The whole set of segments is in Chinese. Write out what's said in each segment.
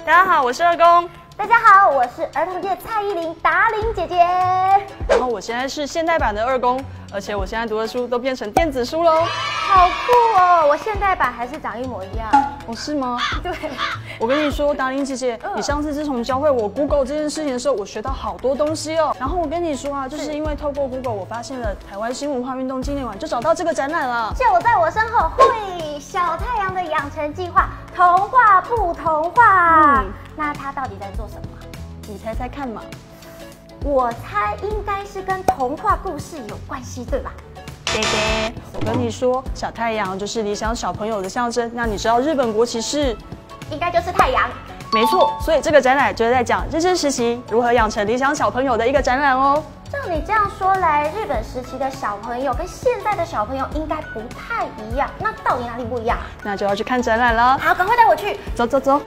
大家好，我是二公。 大家好，我是儿童界蔡依林达伶姐姐。 然后我现在是现代版的二公，而且我现在读的书都变成电子书喽。 好酷哦！我现代版还是长一模一样。 哦，是吗？ 对。 我跟你说，达伶姐姐，你上次自从教会我 Google 这件事情的时候，我学到好多东西哦。然后我跟你说啊，就是因为透过 Google， 我发现了台湾新文化运动纪念馆，就找到这个展览了。 就在我身后，嘿，小太阳的养成计划，童话不童话？那它到底在做什么？ 你猜猜看嘛。 我猜应该是跟童话故事有关系，对吧？ 对对，我跟你说，小太阳就是理想小朋友的象征。那你知道日本国旗是？ 应该就是太阳。 没错，所以这个展览就是在讲日治时期如何养成理想小朋友的一个展览哦。 照你这样说来，日本时期的小朋友跟现在的小朋友应该不太一样。那到底哪里不一样？ 那就要去看展览了。 好，赶快带我去。 走走走。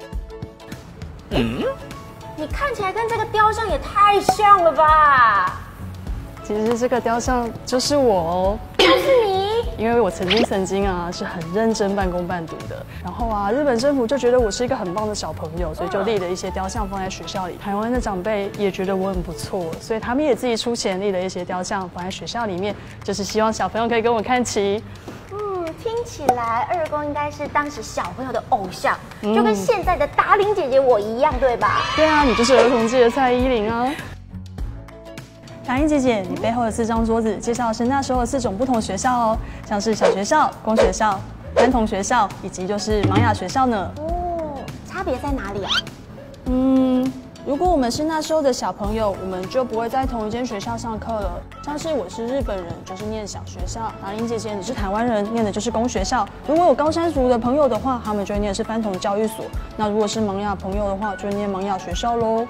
你看起来跟这个雕像也太像了吧？ 其实这个雕像就是我哦。 就是你？ 因为我曾经啊是很认真半工半读的，然后啊日本政府就觉得我是一个很棒的小朋友，所以就立了一些雕像放在学校里。台湾的长辈也觉得我很不错，所以他们也自己出钱立了一些雕像放在学校里面，就是希望小朋友可以跟我看齐。 听起来二公应该是当时小朋友的偶像，就跟现在的达伶姐姐我一样，对吧？ 对啊，你就是儿童界的蔡依林啊。达伶姐姐，你背后的4张桌子介绍的是那时候的4种不同学校哦，像是小学校、公学校、传统学校，以及就是盲雅学校呢。 哦，差别在哪里啊？ 如果我们是那时候的小朋友，我们就不会在同一间学校上课了。像是我是日本人，就是念小学校；达伶姐姐你是台湾人，念的就是公学校。如果有高山族的朋友的话，他们就会念的是番童教育所。那如果是盲雅朋友的话，就会念盲雅学校喽。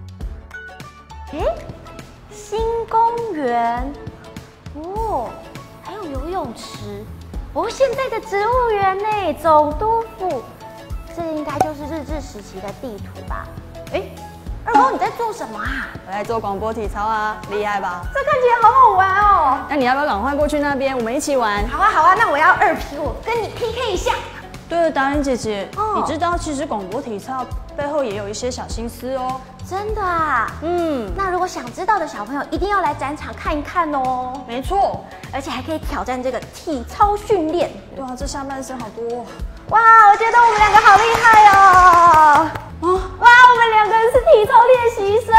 新公园哦，还有游泳池哦，现在的植物园呢，总督府，这应该就是日治时期的地图吧？二公你在做什么啊？ 我在做广播体操啊，厉害吧？ 这看起来好好玩哦。 那你要不要赶快过去那边，我们一起玩？ 好啊好啊，那我要2批，我跟你 PK 一下。 对了，达伶姐姐，你知道其实广播体操背后也有一些小心思哦。 真的啊？那如果想知道的小朋友一定要来展场看一看哦。 没错， 而且还可以挑战这个体操训练。 对啊，这下半身好多。 哇，我觉得我们2个好厉害哦。哇，我们2个人是体操练习生。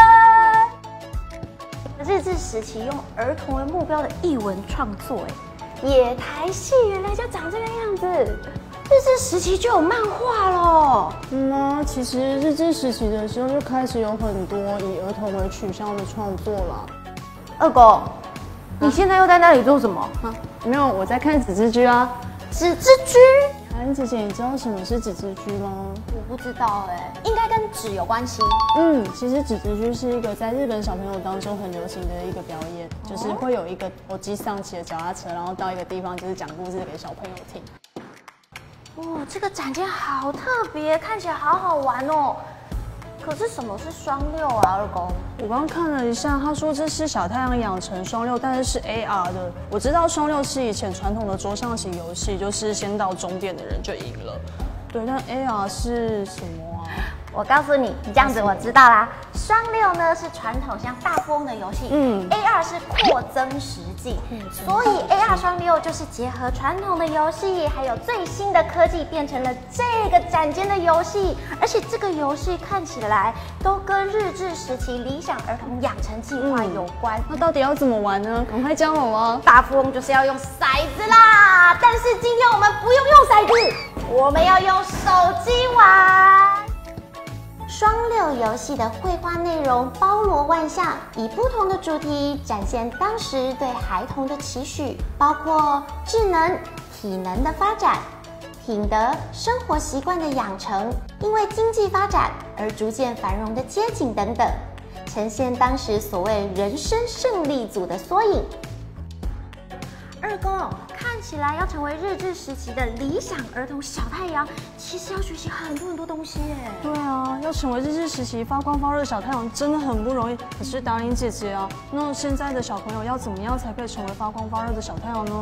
日治时期用儿童为目标的艺文创作，野台戏原来就长这个样子。日治时期就有漫画咯。 其实日治时期的时候就开始有很多以儿童为取向的创作啦。 二公，你现在又在那里做什么？ 没有，我在看纸之居啊。 纸之居？ 达伶姐姐，你知道什么是纸之居吗？ 我不知道应该跟纸有关系。 其实纸之居是一个在日本小朋友当中很流行的一个表演，就是会有一个欧吉桑骑的脚踏车，然后到一个地方就是讲故事给小朋友听。 这个展间好特别，看起来好好玩哦。可是什么是双六啊，二公？ 我刚刚看了一下，他说这是小太阳养成双六，但是是 AR 的。我知道双六是以前传统的桌上型游戏，就是先到终点的人就赢了。对，但 AR 是什么啊？ 我告诉你，你这样子我知道啦。双六呢是传统像大富翁的游戏，AR 是扩增实境，所以 AR 双六就是结合传统的游戏，还有最新的科技，变成了这个展间的游戏。而且这个游戏看起来都跟日治时期理想儿童养成计划有关。 那到底要怎么玩呢？赶快教我啊！ 大富翁就是要用骰子啦，但是今天我们不用骰子，我们要用手机玩。双六游戏的绘画内容包罗万象，以不同的主题展现当时对孩童的期许，包括智能、体能的发展、品德、生活习惯的养成，因为经济发展而逐渐繁荣的街景等等，呈现当时所谓人生胜利组的缩影。二公，看起来要成为日治时期的理想儿童小太阳，其实要学习很多东西耶。 对啊，要成为日治时期发光发热的小太阳真的很不容易。可是达伶姐姐啊，那现在的小朋友要怎么样才可以成为发光发热的小太阳呢？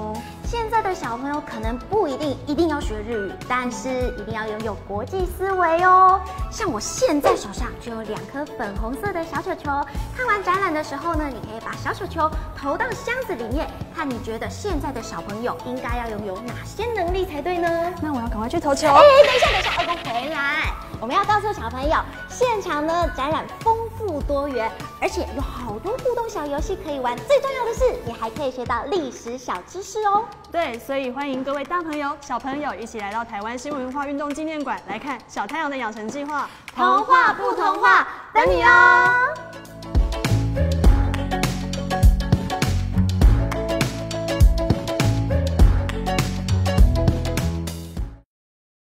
现在的小朋友可能不一定要学日语，但是一定要拥有国际思维哦。像我现在手上就有2颗粉红色的小球球。看完展览的时候呢，你可以把小球球投到箱子里面，看你觉得现在的小朋友应该要拥有哪些能力才对呢？ 那我要赶快去投球。 等一下，二公回来。我们要告诉小朋友，现场呢展览丰富多元，而且有好多互动小游戏可以玩。最重要的是，你还可以学到历史小知识哦。 对，所以欢迎各位大朋友、小朋友一起来到台湾新文化运动纪念馆来看小太阳的养成计划， 童话不童话，等你哦。